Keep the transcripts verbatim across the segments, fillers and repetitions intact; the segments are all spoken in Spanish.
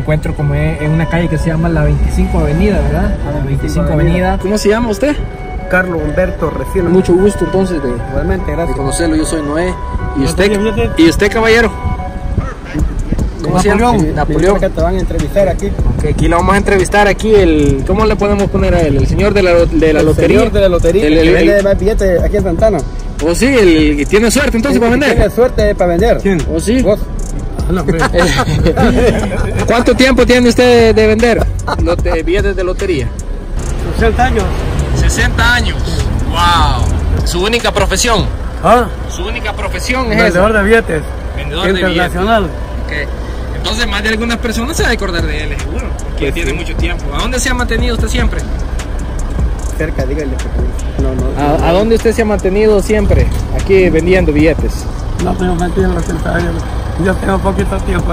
encuentro como en una calle que se llama la veinticinco Avenida, ¿verdad? La veinticinco Avenida. ¿Cómo se llama usted? Carlos Humberto Recién. Mucho gusto entonces de, Igualmente, gracias. de conocerlo. Yo soy Noé. ¿Y usted, ¿y usted caballero? ¿Cómo se llama? Napoleón. Napoleón. Que te van a entrevistar aquí. Okay, aquí lo vamos a entrevistar aquí el... ¿Cómo le podemos poner a él? El señor de la, de la el lotería. Señor de la lotería. El, el, que vende el, más billetes aquí en Santana. ¿O sí? El que tiene suerte entonces Sí, para vender. Tiene suerte para vender. ¿Quién? ¿O sí? ¿Vos? No, ¿Cuánto tiempo tiene usted de vender Lote, billetes de lotería? sesenta años. sesenta años. Wow. ¿Su única profesión? ¿Ah? Su única profesión es Vendedor esa. de billetes. Vendedor de billetes. Internacional. Okay. Entonces más de algunas personas se va a acordar de él, seguro, porque Pues tiene sí. mucho tiempo. ¿A dónde se ha mantenido usted siempre? Cerca, dígale. No, no. ¿A, ¿A dónde usted se ha mantenido siempre? Aquí vendiendo billetes. No tengo metido en los sesenta años. Yo tengo poquito tiempo.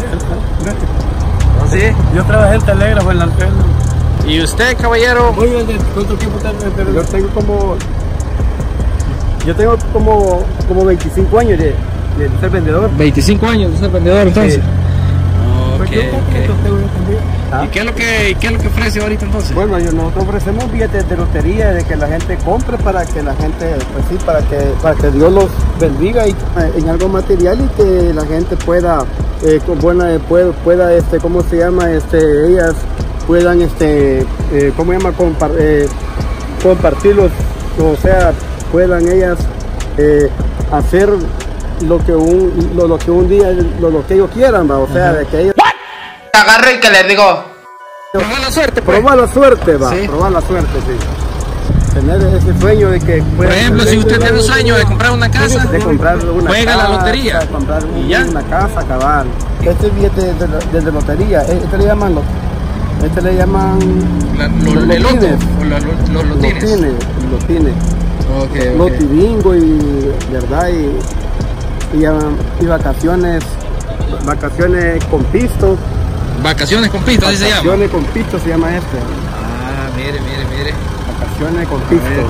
¿Sí? Yo trabajé en telégrafo en la antena. ¿Y usted, caballero? Muy bien, ¿cuánto tiempo tengo? Yo tengo como... Yo tengo como, como veinticinco años de, de ser vendedor. veinticinco años de ser vendedor entonces. Sí. Ok, Pues yo ok. poquito tengo yo también. ¿Ah? ¿Y qué es lo que, qué es lo que ofrece ahorita entonces? Bueno, yo- nosotros ofrecemos billetes de lotería, de que la gente compre para que la gente, pues sí, para que, para que Dios los bendiga y, eh, en algo material y que la gente pueda, eh, con buena, pueda, pueda, este, ¿cómo se llama? Este, ellas puedan, este, eh, ¿cómo se llama? Compar, eh, compartirlos, o sea, puedan ellas eh, hacer lo que un, lo, lo que un día, lo, lo que ellos quieran, ¿va? O sea, de que ellos Agarro y que les digo, Probar la suerte, pues. probar la suerte, va, Sí. probar la suerte, sí. Tener ese sueño de que Por pueda- ejemplo, si usted tiene un sueño de comprar una casa, de comprar una juega casa, la lotería. de comprar un- Y ya. una casa, cabal. Este billete de, de, de lotería, este le llaman lo- este le llaman La- lo- los el loto, lotines. o la- lo- los lotines. Lotines, lotines. Ok, ok. Lotibingo y verdad y, y, ah, y vacaciones, vacaciones con pisto. Vacaciones con pista, así se llama. Vacaciones con pisto se llama este. Ah, mire, mire, mire. Vacaciones con pisto. ver.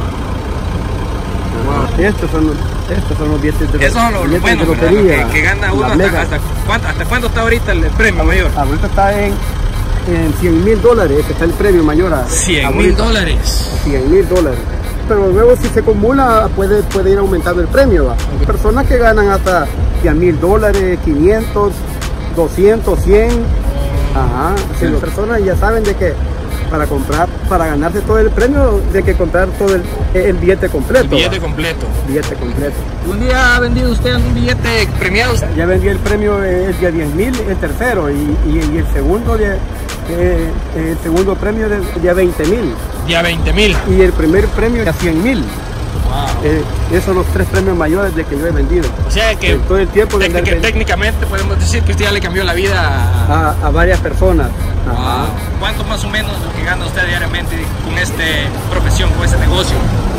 Wow. Estos son, estos son los billetes de, Esos son los, los billetes buenos, de ¿verdad? lotería. Los que, que gana uno La hasta, mega. hasta, ¿cuánto, ¿hasta cuándo está ahorita el premio mayor? Ahorita está en, en cien mil dólares, ese está el premio mayor. a- cien mil ahorita. dólares. cien mil dólares. Pero luego si se acumula puede, puede ir aumentando el premio. ¿va? Hay personas que ganan hasta cien mil dólares, quinientos, doscientos, cien. Ajá. Si las personas ya saben de que para comprar, para ganarse todo el premio, de que comprar todo el, el billete completo. El billete ¿va? completo. Billete completo. ¿Un día ha vendido usted un billete premiado? Ya vendí el premio eh, el día diez mil, el tercero, y, y, y el segundo de, eh, el segundo premio de día veinte mil. Día veinte mil. Y el primer premio de cien mil. Wow. Eh, esos son los tres premios mayores de que yo he vendido. O sea que En todo el tiempo de técnica- vender- técnicamente podemos decir que usted ya le cambió la vida a... a, a varias personas. Ajá. Wow. ¿Cuánto más o menos lo que gana usted diariamente con esta profesión, con este negocio?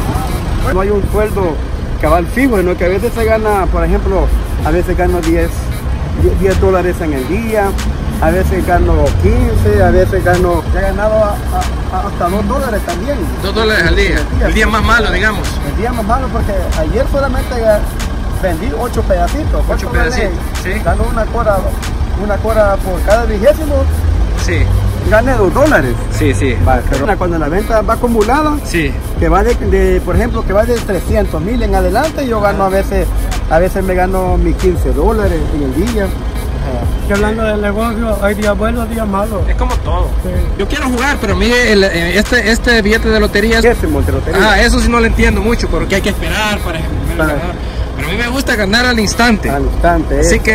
No hay un sueldo cabal fijo, sino que a veces se gana, por ejemplo, a veces gano diez, diez dólares en el día, a veces gano quince, a veces gano, he ganado a- a- a hasta dos dólares también. Dos dólares al día. El día más malo, digamos. El día más malo porque ayer solamente ga- vendí ocho pedacitos. Ocho ¿Cuánto gané? pedacitos, sí. Gano una cora, una cora por cada vigésimo, Sí, gané dos dólares. sí, sí. Va, pero cuando la venta va acumulada, Sí. que va de, de, por ejemplo, que va de trescientos mil en adelante, yo gano a veces, a veces me gano mis quince dólares en el día. Que hablando del negocio, hay días buenos, días malos. Es como todo. Sí. Yo quiero jugar, pero mire, el, eh, este, este billete de lotería es... ¿Qué es el Montelotería? Ah, eso sí no lo entiendo mucho, porque hay que esperar para... Para- Pero a mí me gusta ganar al instante. Al instante. Así eh. que,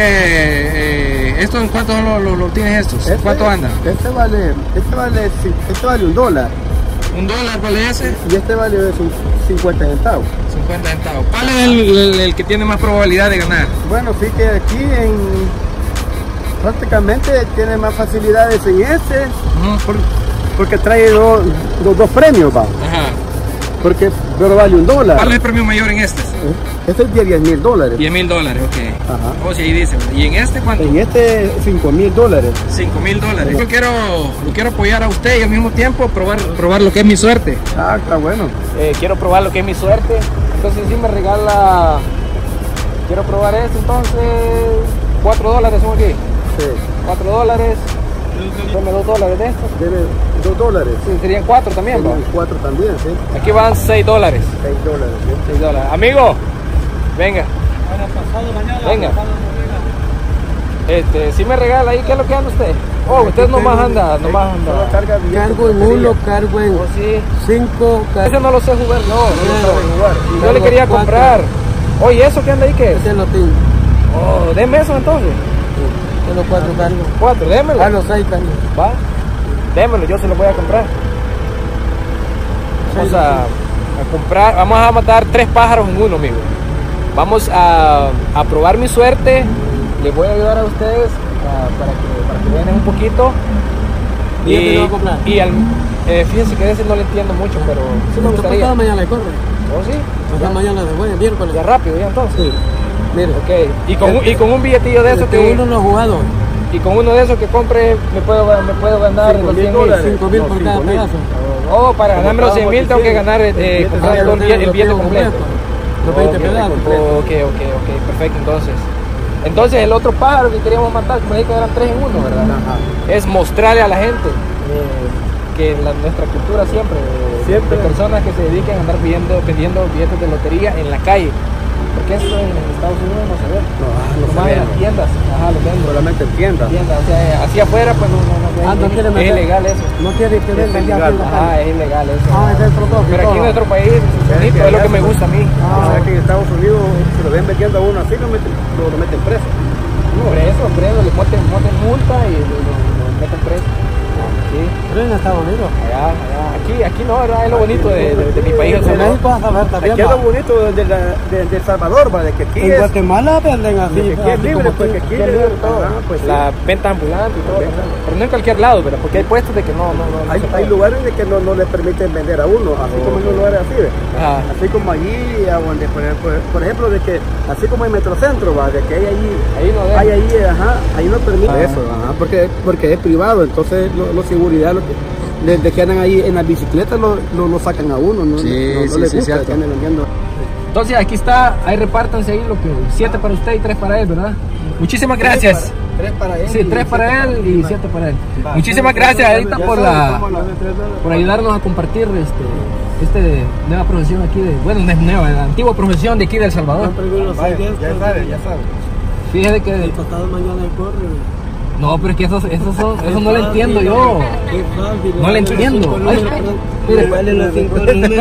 eh, ¿esto en cuánto lo, lo, lo tienes estos? Este- ¿Cuánto anda? Este vale, este vale, ci- este vale un dólar ¿Un dólar vale ese? y este vale un cincuenta centavos. cincuenta centavos. ¿Cuál es el, el- el que tiene más probabilidad de ganar? Bueno, sí que aquí en prácticamente tiene más facilidades en este, Ujú. por- porque trae dos, dos, dos premios, va. Ajá. Porque pero vale un dólar. ¿Cuál es el premio mayor en este? Este es de diez mil dólares. diez mil dólares, ok. Ajá. Oh, sí, ahí dice. ¿Y en este cuánto? En este cinco mil dólares. cinco mil dólares. Yo quiero, yo quiero apoyar a usted y al mismo tiempo probar, probar lo que es mi suerte. Ah, está bueno. Eh, quiero probar lo que es mi suerte. Entonces si me regala... Quiero probar esto, entonces... cuatro dólares son aquí. Sí. cuatro dólares. Dame dos dólares de estos. Debe dos dólares. Sí, serían cuatro también, ¿no? Serían cuatro también, sí. Aquí van seis dólares. Seis dólares, sí. seis dólares. Amigo, venga. Venga. Este, si me regala ahí, ¿qué es lo que anda usted? Oh, usted nomás anda, nomás anda. Cargo en uno, cargo en Oh, sí. cinco. Ese no lo sé jugar, no. No sabe jugar. Yo le quería comprar. Oye, ¿eso qué anda ahí qué es? Ese lo tengo. Oh, deme eso entonces. Solo cuatro cargos. Cuatro, démelo. Ah, los seis cargos. Va, démelo, yo se lo voy a comprar. Vamos a, a comprar, vamos a matar tres pájaros en uno, amigo. Vamos a, a probar mi suerte. Les voy a ayudar a ustedes a, para que para que vean un poquito. ¿Y este lo va a comprar? y al, eh, fíjense que de ese no le entiendo mucho, pero sí me gustaría. Pasado mañana le corre. ¿Oh, sí? Pasado mañana de jueves, miércoles. Ya rápido, ya entonces. Sí. Mire. Ok, y con, un- y con un billetillo de eso Este que uno no ha jugado. y con uno de esos que compre me puedo me puedo ganar Cinco los mil cien mil. dólares. cinco mil No, por cinco cada mil. pedazo. Oh, para ganarme los cien mil tengo que ganar eh, eh, comprar todo el billete, el billete completo. Los veinte Ok, pedazos. Ok, ok, ok, perfecto, entonces. Entonces el otro pájaro que queríamos matar, como dije que eran tres en uno, ¿verdad? Ajá. Es mostrarle a la gente eh, que la, nuestra cultura siempre, eh, Siempre. de personas que se dediquen a andar vendiendo, vendiendo billetes de lotería en la calle. Porque esto en Estados Unidos no se ve. No, ah, no se Nomás ve, en las no. tiendas, ajá, lo venden. Solamente en tiendas. Tiendas, o sea, hacia afuera pues no, no, no, Ah, no es, quiere es meter. ilegal eso. No quiere que venga ya ilegal. aquí en la Ajá, calle. es ilegal eso. Ah, es dentro todo. Pero aquí en nuestro país es bonito, es lo que me gusta a mí. O sea que en Estados Unidos, si lo ven vendiendo a uno así, lo meten, lo, lo meten preso. Preso, preso, le ponen, ponen multa y lo, lo- lo meten preso. Sí, Pero en Estados Unidos. allá, allá. Aquí, aquí no, ¿verdad? Es lo bonito de, de, de mi país. El En Salvador. México vas a ver también. Aquí es lo va. bonito de, la, de, de El Salvador, ¿va? De que aquí En es, Guatemala venden así. de que aquí es así libre, como pues que aquí es libre todo. Ajá, pues, sí. La venta ambulante y todo. Pero no en cualquier lado, ¿verdad? Porque hay puestos de que no, no, no. no Hay, se hay puede. lugares de que no, no les permiten vender a uno, así como en los lugares así, ¿ve? Ajá. Así como allí, a donde, por ejemplo, por ejemplo, de que, así como en Metrocentro, ¿va? De que hay allí, Ahí no dejan. hay ahí, ajá, ahí no permite Ah. eso, ajá, porque, porque es privado, entonces los lo seguridad, lo que, desde que andan ahí en las bicicletas lo, lo, lo sacan a uno, no, Sí, no, no sí, les sí, gusta cierto. que anden vendiendo. Entonces aquí está, ahí repártanse ahí lo que siete para usted y tres para él, ¿verdad? Muchísimas gracias. Tres para él. Sí, tres para él y siete para él. Muchísimas gracias, Edita, por la por ayudarnos a compartir este este nueva profesión aquí de, bueno, no es nueva, la antigua profesión de aquí de El Salvador. Ya sabe, ya sabe. Fíjede que El pasado mañana el corre. no, pero es que esos, esos son, eso no lo entiendo yo. Qué fácil. No le entiendo. Ay, Mire, vale los cinco números.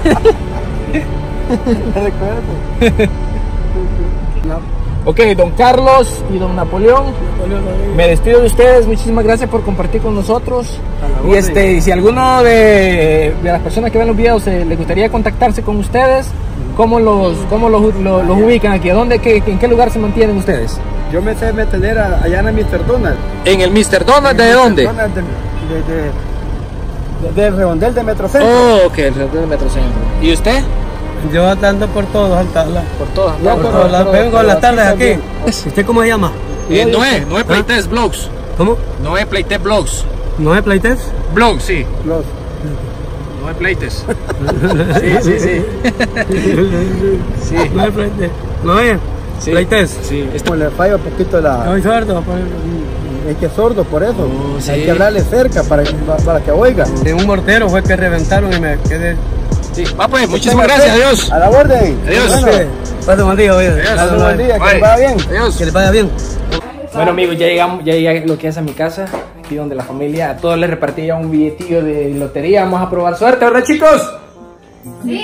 Ok, don Carlos y don Napoleón, me despido de ustedes, muchísimas gracias por compartir con nosotros. Y este, si alguno de, de las personas que ven los videos eh, les gustaría contactarse con ustedes, ¿cómo los, cómo los, los, los ubican aquí? ¿A dónde, qué, en qué lugar se mantienen ustedes? Yo me sé meter a- allá en el mister Donald. ¿En el mister Donald de dónde? Donald de, de, de, de- del redondel de Metrocentro. Oh, ok, el del Metrocentro. ¿Y usted? Yo ando por todos, Altala. Por todas, Ya, por todas las- vengo a las tardes aquí. también. ¿Usted cómo se llama? Eh, Noé, Noé Playtest Blogs. ¿Cómo? Noé Playtest Blogs. ¿No es Playtest? Blogs, sí. Los- Noé Playtest. Sí, sí, sí. Sí. No es Playtest. ¿No es? Sí. Playtest. Sí. Esto- Como le falla un poquito la... Soy sordo. por eso. Es que es sordo por eso. Oh, sí. Hay que hablarle cerca para, para, para que oiga. De un mortero fue que reventaron y me quedé. Sí. Va pues, muchísimas gracias, adiós. A la orden. Adiós. Bueno, Pase un buen día, oye. Adiós. pase un buen día, que Bye. le vaya bien. Adiós. Que les vaya bien. Bueno amigos, ya llegamos, ya llegué a lo que es a mi casa, aquí donde la familia, a todos les repartí ya un billetillo de lotería, vamos a probar suerte, ¿verdad chicos? Sí,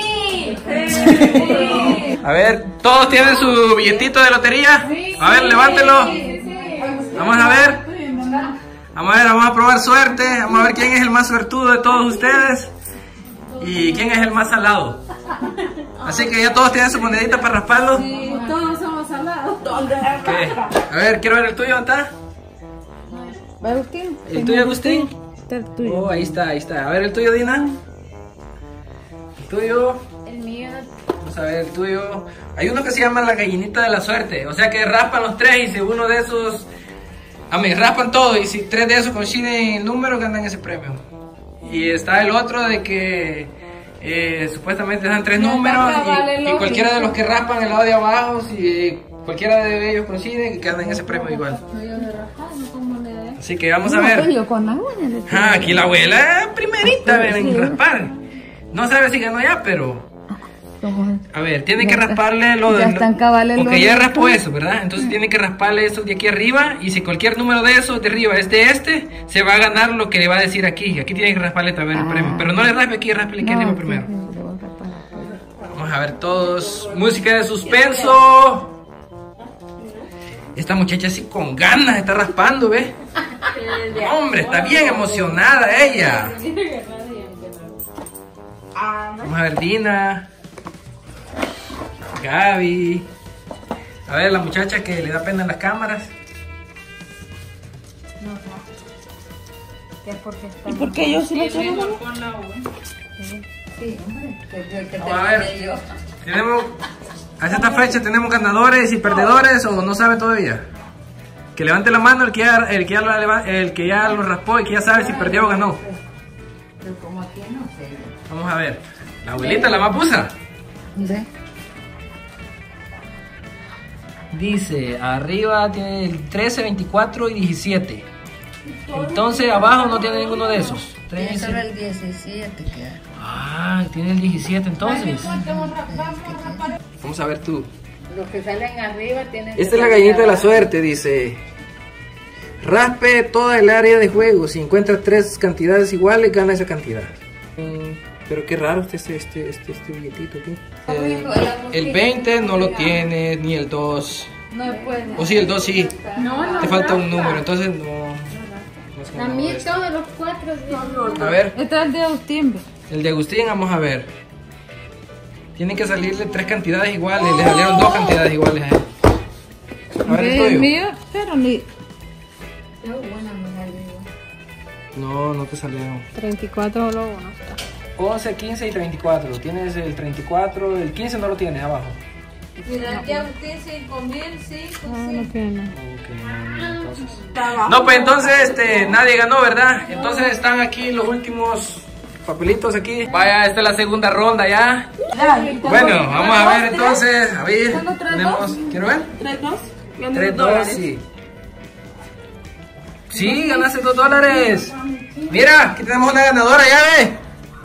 sí. A ver, ¿todos tienen su billetito de lotería? A ver, levántelo. Vamos a ver. Vamos a ver, vamos a probar suerte, vamos a ver quién es el más suertudo de todos ustedes y quién es el más salado. Así que ya todos tienen su monedita para rasparlo. Sí, todos somos salados. ¿Qué? A ver, quiero ver el tuyo, ¿dónde está? Agustín. ¿El tuyo, Agustín? El tuyo. Oh, ahí está, ahí está. A ver el tuyo, Dina. El tuyo. El mío. Vamos a ver el tuyo. Hay uno que se llama la gallinita de la suerte. O sea que raspan los tres y si uno de esos... A mí, raspan todo y si tres de esos coinciden el número ganan ese premio. Y está el otro de que eh, supuestamente dan tres No, números papá, vale y, y lógico. cualquiera de los que raspan el lado de abajo, si cualquiera de ellos coincide, ganan ese premio igual. No, yo de rajar, no con moneda. Así que vamos a No, ver. yo con la uña le tiro. Ah, aquí la abuela primerita, ven, en Sí. raspar. No sabe si ganó ya, pero... Como- A ver, tiene Ya que está- rasparle lo ya de... están cabales Porque los ya otros. raspó eso, ¿verdad? Entonces tiene que rasparle esos de aquí arriba. Y si cualquier número de esos de arriba es de este, se va a ganar lo que le va a decir aquí. Aquí tiene que rasparle también el Ah. premio. Pero no le raspe aquí, raspe aquí No, arriba sí, primero. sí, le voy a raspar. Vamos a ver todos. Música de suspenso. Esta muchacha así con ganas está raspando, ¿ve? Hombre, está bien emocionada ella. Vamos a ver Dina, Gaby. A ver la muchacha que le da pena en las cámaras. ¿Y por qué yo sí le quiero ganar? Vamos a ver. Tenemos, a esta fecha tenemos ganadores y perdedores o no sabe todavía. Que levante la mano el que ya, el que ya, lo, leva- el que ya lo raspó y que ya sabe si perdió o ganó. Vamos a ver. La abuelita, la más pusa. ¿Sí? Dice, arriba tiene el trece, veinticuatro y diecisiete. Entonces abajo no tiene ninguno de esos. Eso era el diecisiete, que era. Ah, tiene el diecisiete entonces. Vamos a ver tú. Los que salen arriba tienen. Esta es la gallinita de la suerte, dice. Raspe toda el área de juego. Si encuentra tres cantidades iguales, gana esa cantidad. Mm, pero qué raro este, este, este, este, este billetito aquí. Eh, el veinte no lo tiene, ni el dos. No puede. O sí, el dos sí. No, no. Te falta un número, entonces no. no es como A mí este. todos los cuatro. A ver, Este es el de Agustín. el de Agustín, vamos a ver. Tienen que salirle tres cantidades iguales. Le salieron dos cantidades iguales a él. A ver el El tuyo. mío, pero ni. No, no te salieron. treinta y cuatro solo uno está. once, quince y treinta y cuatro. Tienes el treinta y cuatro, el quince no lo tienes abajo. Mira, ya usted cinco mil, cinco, Ah, no tiene. Ok, no, entonces. No, pues entonces este, nadie ganó, ¿verdad? Entonces están aquí los últimos papelitos aquí. Vaya, esta es la segunda ronda ya. Bueno, vamos a ver entonces. A ver, tenemos. ¿Quiero ver? tres, dos. tres, dos, sí. Sí, ganaste dos dólares. Mira, aquí tenemos una ganadora, ya ve.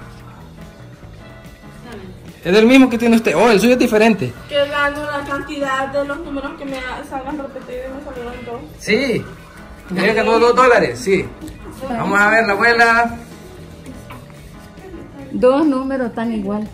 Es del mismo que tiene usted. Oh, el suyo es diferente. Que gano la cantidad de los números que me salgan repetidos y me salieron dos. Sí. Ella ganó dos dólares, sí. Vamos a ver la abuela. Dos números tan igual.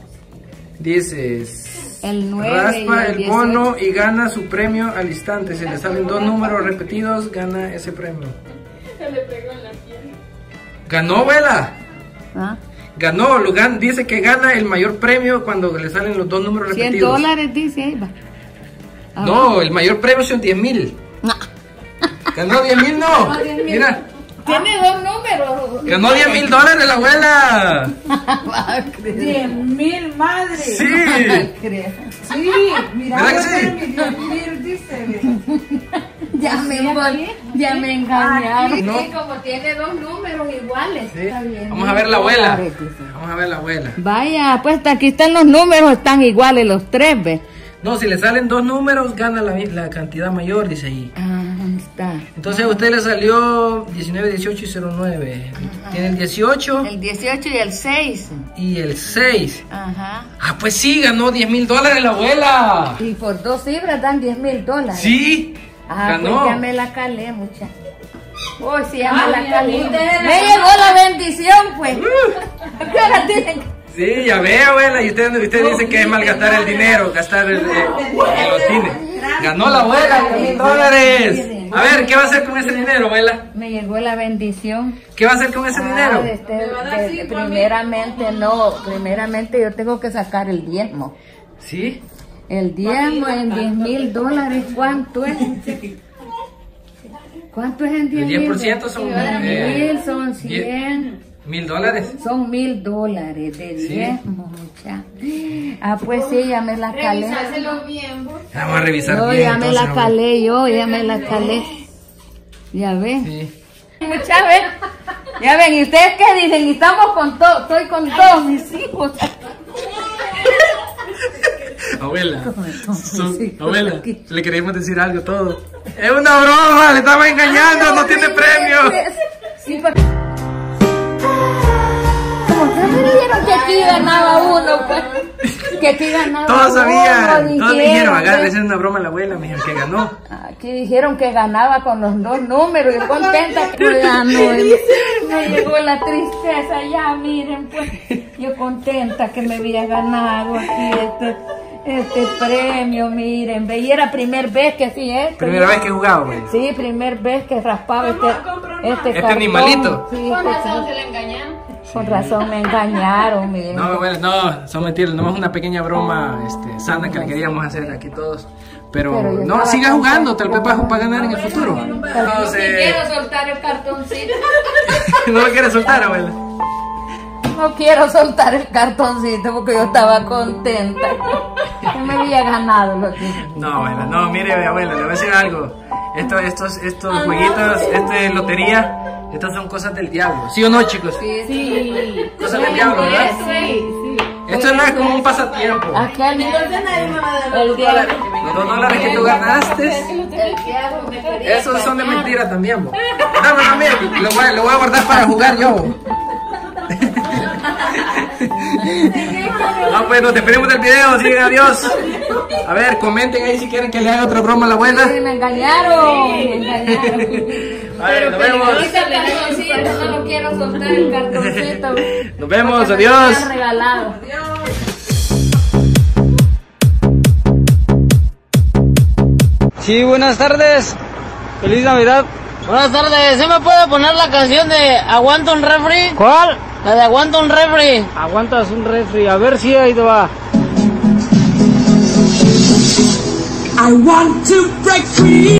Dices. El nueve y Raspa el el dieciocho. bono y gana su premio al instante. Si le salen dos números repetidos, gana ese premio. Se le pegó en la piel. Ganó, abuela. ¿Ah? Ganó, lo gan- dice que gana el mayor premio cuando le salen los dos números cien repetidos. dólares dice ahí va. Ah, No, el mayor premio son diez mil. No. Ganó diez mil, no. Mira, Tiene dos números. ganó diez mil dólares la abuela. Va a creer. diez mil, madre. Sí. Va a creer. Sí, mira, ¿Verdad que voy a sí? ver mi diez mil, dice, mira. Ya me, envol- ya me engañaron. No. Sí, como tiene dos números iguales. Sí. Está bien. Vamos a ver la abuela. Dólares, dice. Vamos a ver la abuela. Vaya, pues aquí están los números, están iguales los tres, ¿ves? No, si le salen dos números, gana la, la cantidad mayor, dice ahí. Ah, ¿dónde está? Entonces a usted le salió diecinueve, dieciocho y cero nueve. Tiene el dieciocho El dieciocho y el seis. y el seis. Ajá. Ah, pues sí, ganó diez mil dólares la abuela. Y por dos cifras dan diez mil dólares. Sí, Ah, ganó. pues ya me la calé, muchacha. Uy, sí, ya Ah, me la bien, calé. bien. Me llegó la bendición, pues. ¿Qué hora tienen? Sí, ya ve, abuela, y usted, usted dice que es malgastar el dinero, gastar el, el, el lotine. Ganó la abuela, diez mil dólares. A ver, ¿qué va a hacer con ese dinero, abuela? Me llegó la bendición. ¿Qué va a hacer con ese Ah, dinero? este, Me va a dar de- cinco primeramente no, primeramente yo tengo que sacar el diezmo. ¿Sí? El diezmo en diez mil dólares, ¿cuánto es? ¿Cuánto es en diez El mil? diez por ciento son, eh, mil, son cien. ¿Mil dólares? Son mil dólares de Sí. diezmo, muchacha. Ah, pues sí, ya me la calé. bien, vos. Vamos a revisar No, bien. ya me entonces, la abuela. calé yo, ya me la calé. Ya ven. Sí. Muchas veces. Ya ven, ¿y ustedes qué dicen? Y estamos con todo, estoy con todos mis hijos. Abuela, su- abuela, le queremos decir algo todo. Es una broma, le estaba engañando, no tiene premio. Sí, pero... ¿Cómo que me dijeron que aquí ganaba uno, pues? Que aquí ganaba Todos uno. sabían, todos me dijeron, agárrese, es una broma la abuela, me dijeron que ganó. Aquí dijeron que ganaba con los dos números, yo contenta que ganó. Me llegó la tristeza ya, miren, pues. Yo contenta que me había ganado aquí este... Este premio, miren, ve, y era primera vez que hacía esto. Primera vez que jugaba, güey. Sí, primera vez que raspaba este, este, este cartón. animalito. Sí, Con este, razón se le engañaron. con razón me engañaron, miren. No, bueno, no, son mentiras, no es una pequeña broma este, sana que le queríamos hacer aquí todos. Pero, Pero yo no, estaba siga jugando, tal contenta. vez para ganar en el futuro. Pero- No, Si sé. quiero soltar el cartoncito. No lo quiere soltar, abuela. No quiero soltar el cartoncito porque yo estaba contenta. Yo me había ganado lo que... No, abuela, no, mire, abuela, le voy a decir algo. Estos, estos, estos jueguitos, esto es lotería, estas son cosas del diablo. ¿Sí o no, chicos? Sí. Cosas del diablo, ¿verdad? Sí, sí. Esto no es como un pasatiempo. Aquel Entonces nadie me va a dar el día... Los dos dólares que tú ganaste, El diablo me quería esos son de engañar. mentira también, bo. Dame, dame, lo voy, a- lo voy a guardar para jugar yo. No, pues nos despedimos del video, sigan, adiós. A ver, comenten ahí si quieren que le haga otra broma a la abuela. Sí, me engañaron, me engañaron. A ver, nos vemos. Ahorita el cartoncito, no lo quiero soltar el cartoncito. Nos vemos, porque me adiós. lo han regalado. Sí, buenas tardes. Feliz Navidad. Buenas tardes, ¿sí me puede poner la canción de Aguanta un refri? ¿Cuál? La de Aguanta un refri. Aguantas un refri. A ver si ahí te va. I want to break free.